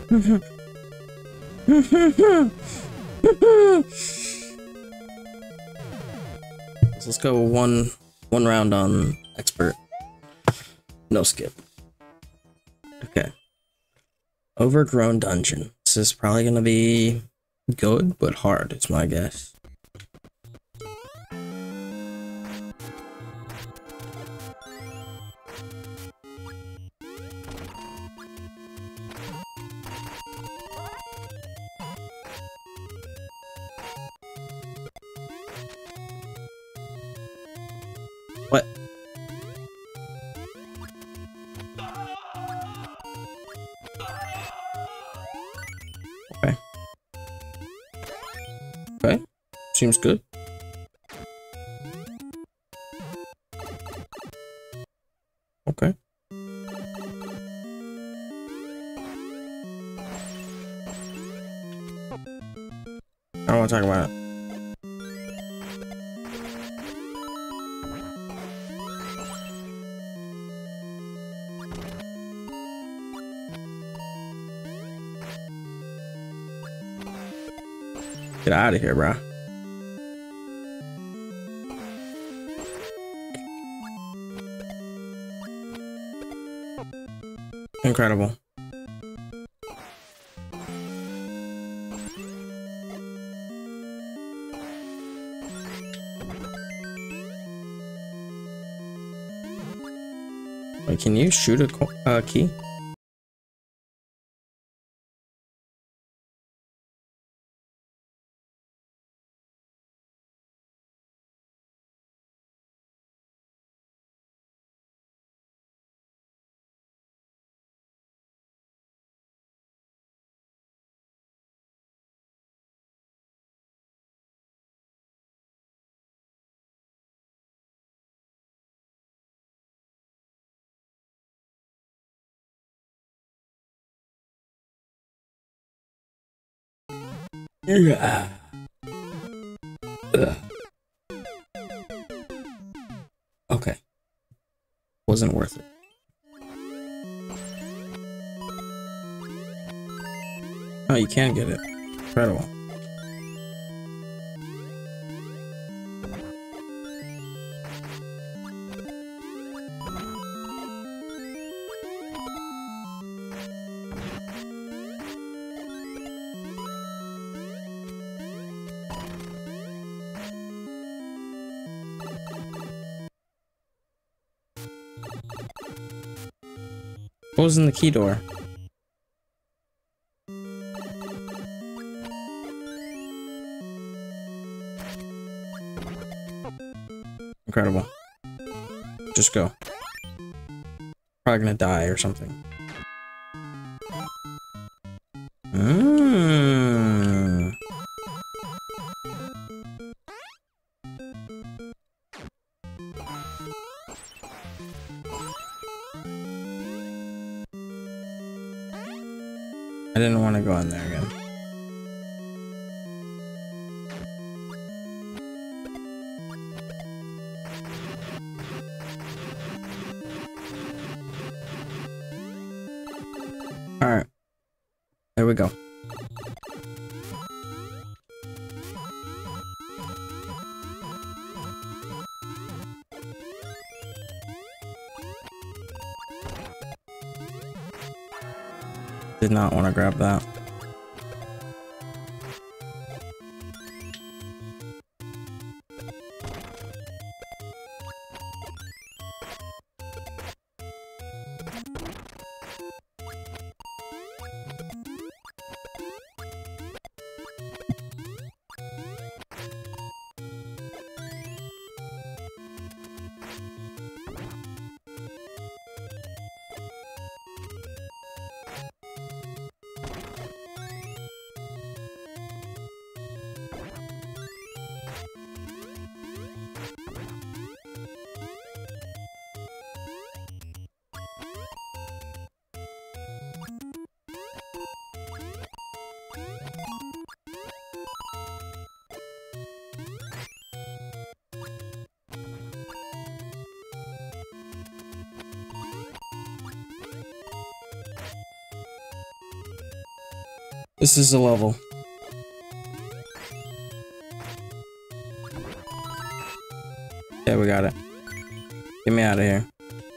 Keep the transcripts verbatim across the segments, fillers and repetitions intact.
Let's go one one round on expert. No skip. Okay. Overgrown dungeon. This is probably gonna be good, but hard, it's my guess. What? Okay. Okay. Seems good. Okay. I don't want to talk about it. Get out of here, bro. Incredible. Wait, can you shoot a co uh, key? Yeah. Ugh. Okay. Wasn't worth it. Oh, you can get it. Incredible. What was in the key door? Incredible. Just go. Probably gonna die or something. Mmm. I didn't want to go in there again. All right, there we go. Did not want to grab that. This is a level. Yeah, we got it. Get me out of here.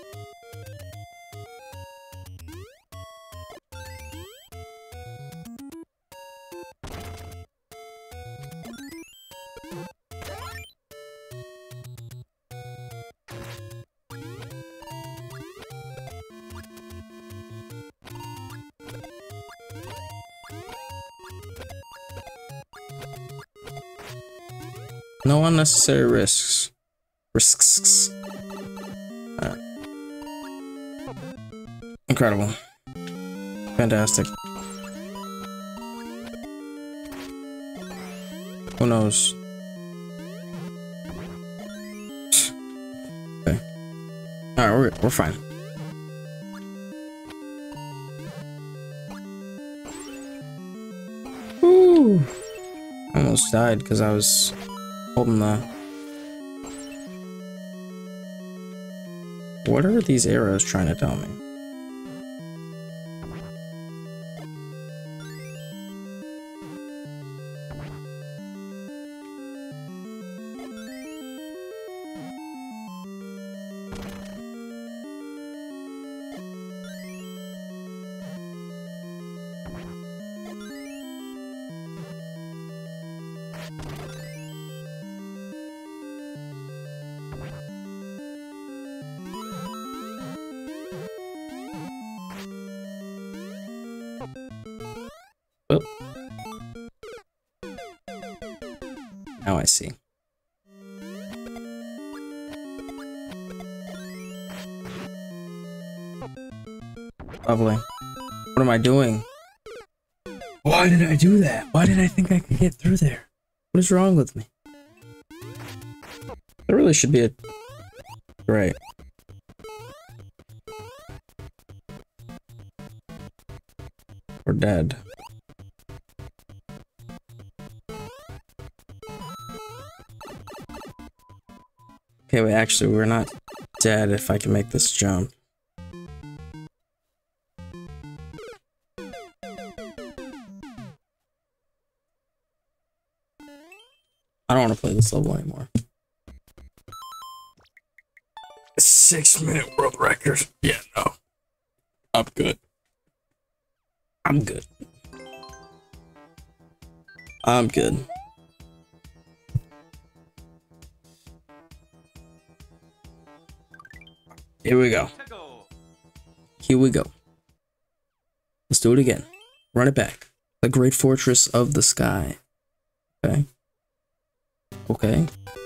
No unnecessary risks. Risks. Alright. Incredible. Fantastic. Who knows? Okay. Alright, we're, we're fine. Woo! I almost died because I was holding the... What are these arrows trying to tell me? Oh. Now I see. Lovely. What am I doing? Why did I do that? Why did I think I could get through there? What is wrong with me? There really should be a... Right. We're dead. Okay, wait, actually, we're not dead if I can make this jump. I don't want to play this level anymore. A six minute world record. Yeah, no. I'm good. I'm good. I'm good. Here we go. Here we go. Let's do it again. Run it back. The Great Fortress of the Sky. Okay. Okay.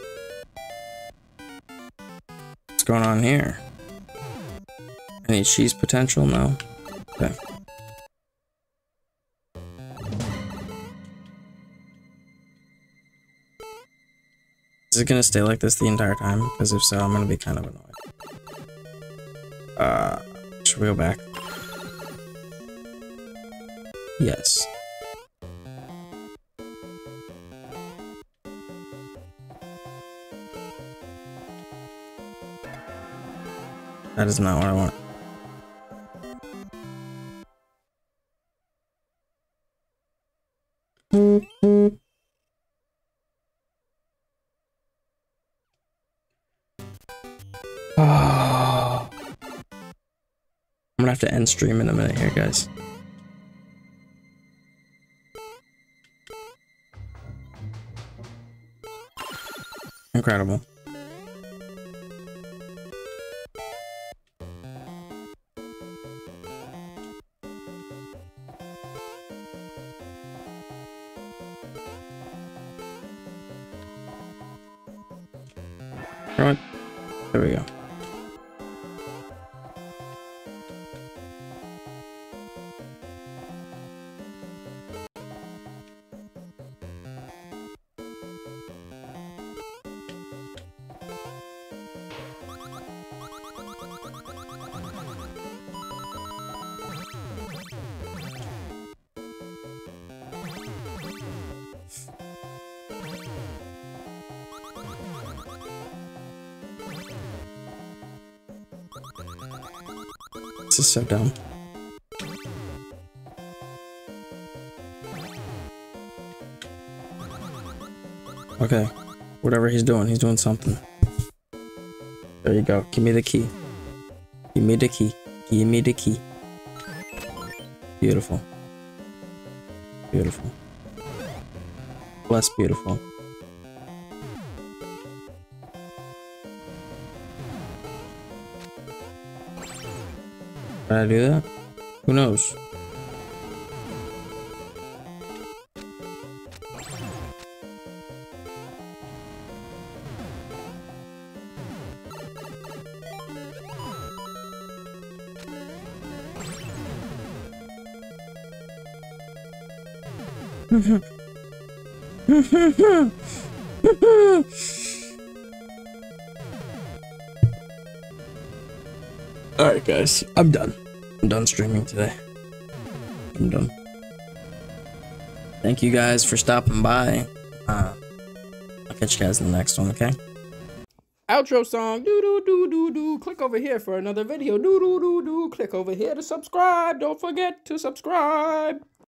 What's going on here? Any cheese potential? No. Okay. Is it gonna stay like this the entire time? Because if so, I'm gonna be kind of annoyed. Uh, should we go back? Yes. That is not what I want. Oh. I'm gonna have to end stream in a minute here, guys. Incredible. Right. There we go. This is so dumb. Okay. Whatever he's doing, he's doing something. There you go. Give me the key. Give me the key. Give me the key. Beautiful. Beautiful. Bless beautiful. Did I do that? Who knows? Alright guys, I'm done. I'm done streaming today. I'm done. Thank you guys for stopping by. Uh, I'll catch you guys in the next one, okay? Outro song. Do do do do do. Click over here for another video. Do do do do. Click over here to subscribe. Don't forget to subscribe.